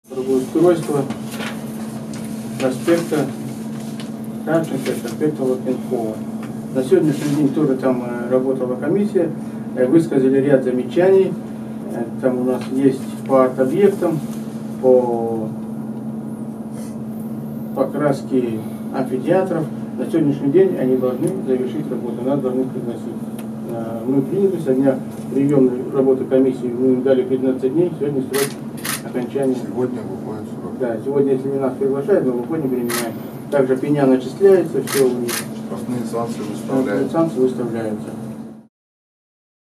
Устройство проспекта Кравченко, проспекта Лапенкова. На сегодняшний день тоже там работала комиссия, высказали ряд замечаний. Там у нас есть по арт-объектам, по покраске амфитеатров. На сегодняшний день они должны завершить работу, нас должны пригласить. Мы приняли со дня приемной работы комиссии, мы им дали 15 дней, сегодня срок окончания. Сегодня выходит срок. Да, сегодня, если нас приглашают, мы выходим, принимаем. Также пеня начисляется, все у них. Штрафные санкции выставляются. Санкции выставляются.